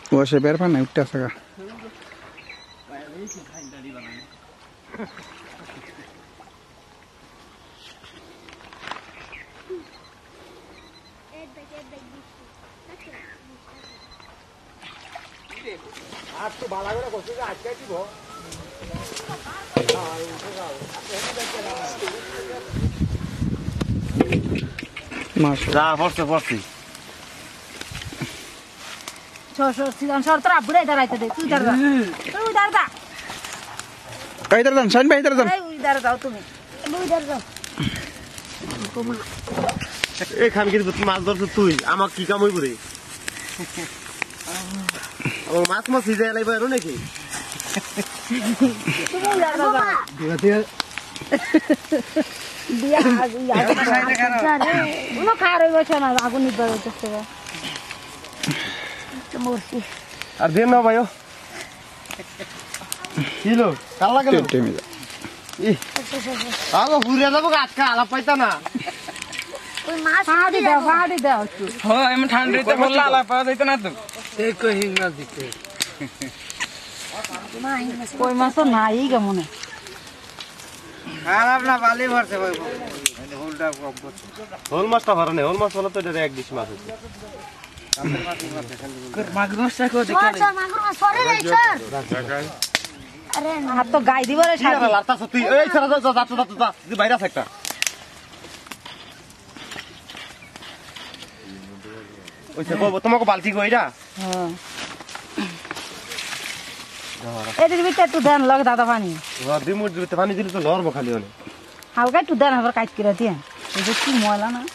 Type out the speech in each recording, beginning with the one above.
वो से बेर पर नहीं उठा सका आज तो बाला को कोशिश आज क्या की भो माशाल्लाह फर्स्ट छोड़ सीधा सर तेरा बुढ़े इधर आते दे तू इधर जा इधर जान शाइन भाई इधर जान इधर जाओ तुम्हें तू इधर जाओ এই খানকির মাছ ধরছ তুই আমাক কি কাম হইব রে ও মাছ মাছ সিজে লাইব আর নাকি তুমি ইধর যাও দিয়া উনো খার হইব না আগুন নিবার হচ্ছে তো মরছি আর দেন না ভাইও কিলো কাল লাগে না টেমে যা আগো ঘুরে যাবো আজকে আলাপ পাইতা না ওই মাছ ফাড়ি দাও একটু হ্যাঁ এমন ঠান্ডাতে বললা আলা পাওয়া যাইতো না তো এই কই হিংনা দিতে কই মাছ তো নাই কেমন খারাপ না বালি ভরছে ভাই হোলটা কম করছে হোল মাছটা ভরে না হোল মাছ হলো তো এটা এক ডিশ মাছ আছে মাগুর মাছটা কো দেখো মাগুর মাছ পরে রে স্যার আরে হাত তো গাই দিবারে সাথে লারতাছ তুই এই ছাড়া যা তুই বাইরে থাকতা ওইছে কো তোমাকে বালতি কো এটা হ্যাঁ এদের ভিতরে একটু দেন লগে দাদা পানি দিমুর দিতে পানি দিলে তো লড়বো খালি হলে হালকা একটু দেন আবার কাট করে দিয়ে এই যে কি ময়লা না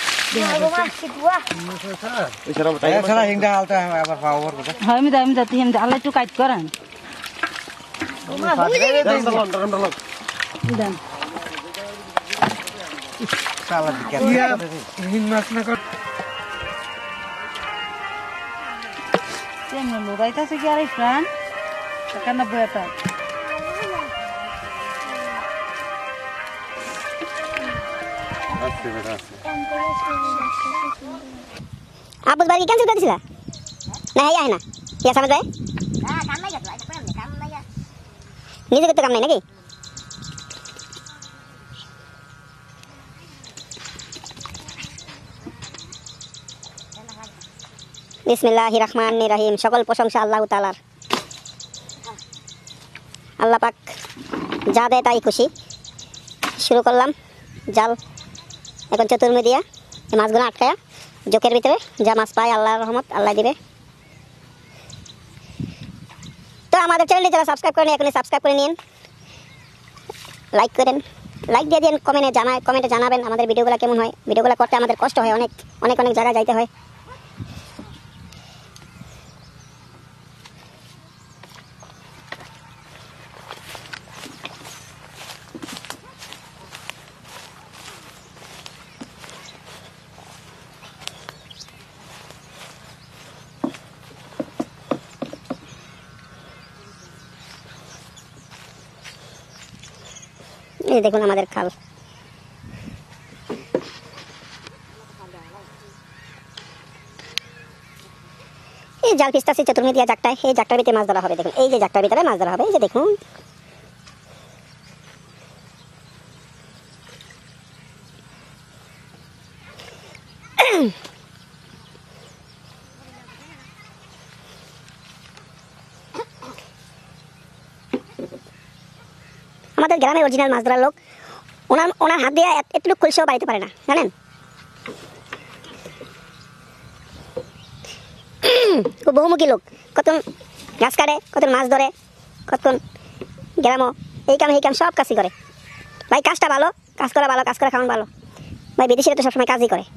এছাড়া হিংটা হালটা আবার পাওয়ার কথা হ্যাঁ আমি যাচ্ছি আমি আল্লাহ একটু কাট করেন দেন লোকাইতেছে কি আর এই ফ্রান কেন বইটা आप उस बार की कैंसिल कर दी नहीं है ना क्या समझ रहे नीचे कितना काम नहीं ना कि बिस्मिल्लाहिर्रहमानिर्रहीम सकल प्रशंसा आल्लाह ताआलार আল্লাহ পাক যা দেয় তাই খুশি শুরু করলাম জাল এখন চতুর্মে দিয়া এই মাছগুলো আটকায়া জোকের ভিতরে যা মাছ পায় আল্লাহর রহমত আল্লাহ দিবে তো আমাদের চ্যানেলটি যারা সাবস্ক্রাইব করেন এখনই সাবস্ক্রাইব করে নিন লাইক করেন লাইক দিয়ে দিন কমেন্টে জানাবেন আমাদের ভিডিওগুলো কেমন হয় ভিডিওগুলো করতে আমাদের কষ্ট হয় অনেক অনেক অনেক জায়গায় যাইতে হয় এই দেখুন আমাদের খাল এই জাল পিস্তাছে চতুর্মে দিয়া জাকটায় এই জাকটার ভিতরে মাছ ধরা হবে দেখুন এই যে জাকটার ভিতরে মাছ ধরা হবে এই যে দেখুন আমাদের গ্রামের অরিজিনাল মাছ ধরার লোক ওনার হাত দিয়ে এতটুকু খুলছেও বাড়িতে পারে না জানেন বহুমুখী লোক কতক্ষণ গাছ কাটে কতক্ষণ মাছ ধরে কতক্ষণ গ্রামও এই কাম সব কাজই করে ভাই কাজটা ভালো কাজ করা ভালো কাজ করে খাওয়ান ভালো ভাই বিদেশিরা তো সবসময় কাজই করে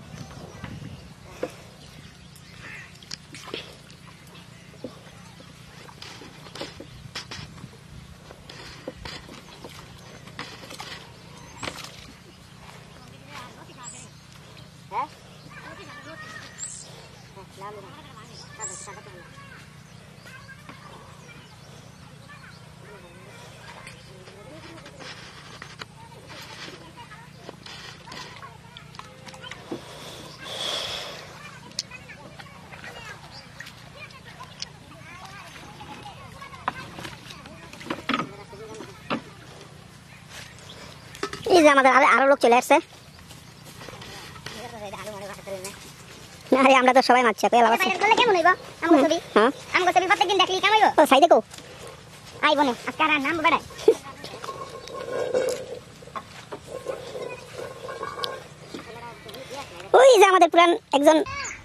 এই যে আমাদের আরো লোক চলে আসছে। আরে আমরা তো সবাই মারছি তো লাভ আছে কেমন হইব আমগো ছবি হ্যাঁ আমগো ছবি প্রত্যেকদিন দেখলি কেমন হইব ও সাইডে কো আই বনে আজকে আর নাম বড়াই ওই যে আমাদের পুরান একজন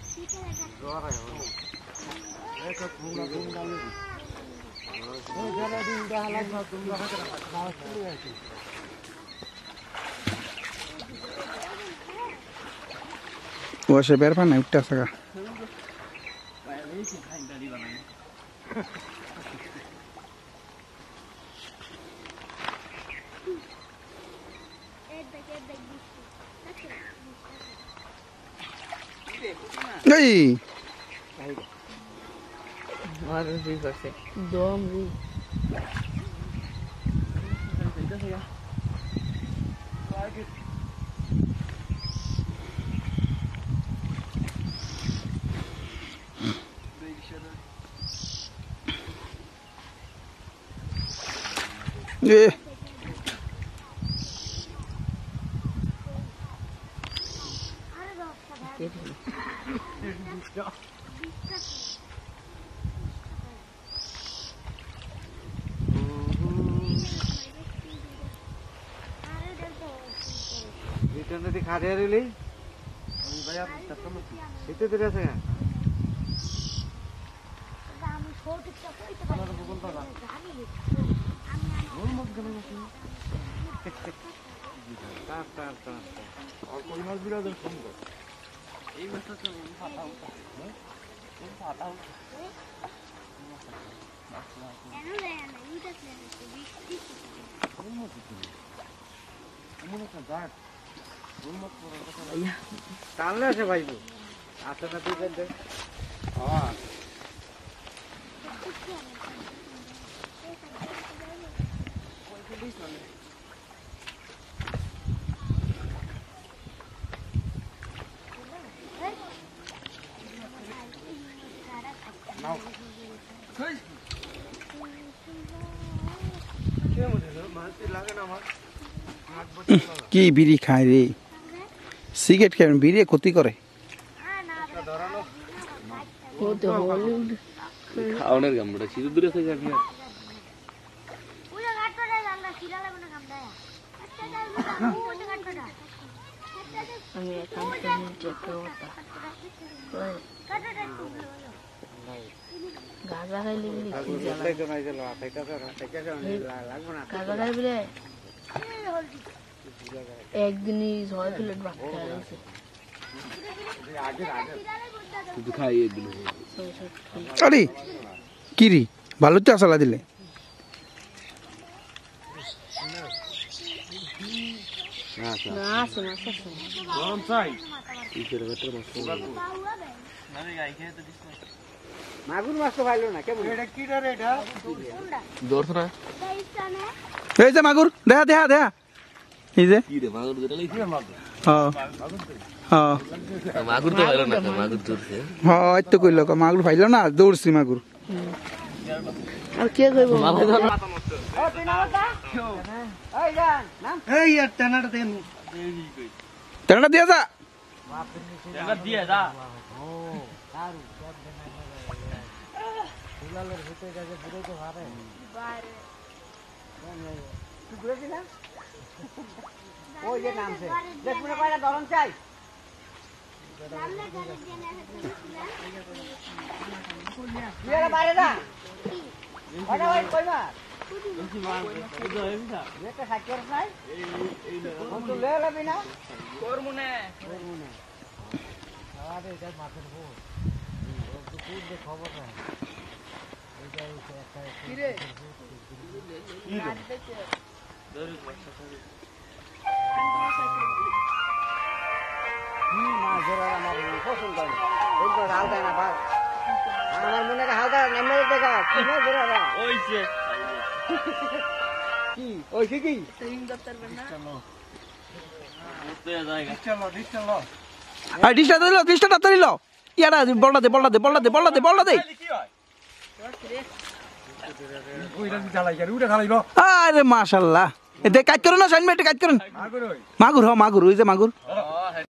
ও সে বের পানা উঠতে আসা এই এ যদি খাড়িয়ে রইলি শীতে দিলে আছে টানলে আছে ভাইবো আসে না তুই কি বিড়ি খায় রে সিগারেট খায় বিড়ি ক্ষতি করে খাওয়ানোর গামটা ছিল দূরে থেকে আমি গাঁজা খাইলে গাঁজা খাইলে একদিনই 6 প্লেট ভাত খাইছে শুধু খাইয়ে দিল আরে কি রে ভালো তো আসলা দিলে গরম চাই মাগুর মাছ তো পাইলো না কেমন এটা কি রে এটা দৌড়ছ না এই যে মাগুর দেখা দেখা দেখা এই যে কি রে মাগুর ধরে লাইছি হ্যাঁ হ্যাঁ মাগুর তো হলো না মাগুর ধরছে হ্যাঁ এই তো কইলো মাগুর পাইলো না দৌড়ছি মাগুর আর কে কইবো এই আর টানাটা দেন তেনাটা দিয়া যা দিয়ে যা ওই যে নামছে দেখুন কয়টা গরম চাই বাইরে না কয়টা ওই কই মা একটা সাইকেল নাই তো লে লবি না তোর মনে আরে এটা মাছের ভোর তো খুব খবর না কি রে কি রে দরুক মাছটা মাছ ধরা আমার পছন্দ হয় ওই তো হালকা না ভাই আমার মনে হয় হালকা নেমে দেখা কি না ধরা না ওইছে কি ওই কি সেলিং দপ্তর না মুতে যায়গা চলো আর ডিশটা তাড়াতাড়ি লো ইয়ারা বলটা দে কি হয় ওইটা চালাই গেল ওইটা খালাইবো আরে মাশাআল্লাহ এতে কাজ করুন না সাইন মেটে কাজ করুন মাগুর হ মাগুর ওই যে মাগুর